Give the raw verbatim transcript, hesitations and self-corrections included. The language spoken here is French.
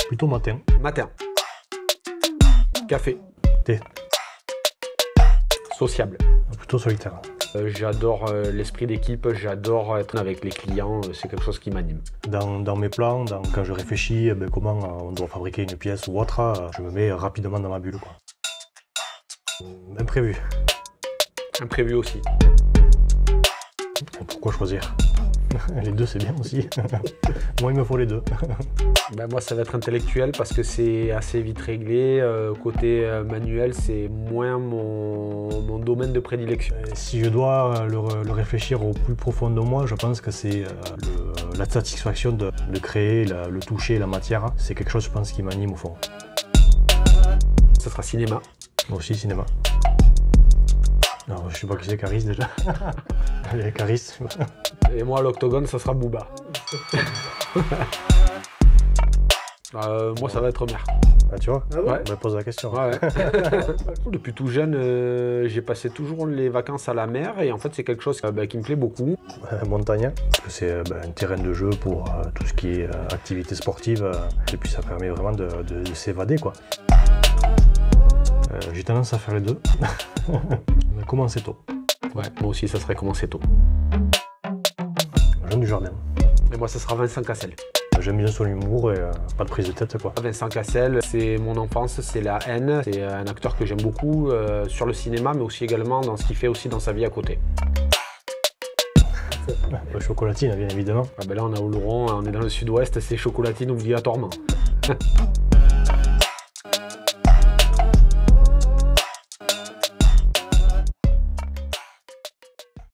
Plutôt matin. Matin. Café. Thé. Sociable. Plutôt solitaire. Euh, j'adore euh, l'esprit d'équipe, j'adore être avec les clients, euh, c'est quelque chose qui m'anime. Dans, dans mes plans, dans, quand je réfléchis eh ben, comment euh, on doit fabriquer une pièce ou autre, euh, je me mets rapidement dans ma bulle, quoi. Imprévu. Imprévu aussi. Pourquoi choisir? Les deux, c'est bien aussi. Moi, il me faut les deux. Ben moi, ça va être intellectuel parce que c'est assez vite réglé. Euh, côté euh, manuel, c'est moins mon, mon domaine de prédilection. Et si je dois le, le réfléchir au plus profond de moi, je pense que c'est euh, le- la satisfaction de, de créer, la- le toucher, la matière. C'est quelque chose, je pense, qui m'anime au fond. Ça sera cinéma. Moi aussi, cinéma. Alors, je sais pas qui c'est Caris déjà. Allez, Caris. Et moi, à l'octogone, ça sera Booba. euh, moi, ça va être Omer. Ah, tu vois? Ah ouais On me pose la question. Ouais, ouais. Depuis tout jeune, euh, j'ai passé toujours les vacances à la mer et en fait, c'est quelque chose euh, bah, qui me plaît beaucoup. Euh, Montagne, parce que c'est euh, ben, un terrain de jeu pour euh, tout ce qui est euh, activité sportive. euh, et puis ça permet vraiment de, de- de s'évader, quoi. Euh, J'ai tendance à faire les deux. Mais commencer tôt. Ouais, moi aussi, ça serait commencer tôt. Jeune du jardin. Et moi, ça sera Vincent Cassel. J'aime bien son humour et euh, pas de prise de tête, quoi. Vincent Cassel, c'est mon enfance, c'est la haine. C'est un acteur que j'aime beaucoup euh, sur le cinéma, mais aussi également dans ce qu'il fait aussi dans sa vie à côté. Euh, Chocolatine, bien évidemment. Ah ben là, on a Oloron, on est dans le sud-ouest, c'est chocolatine obligatoirement.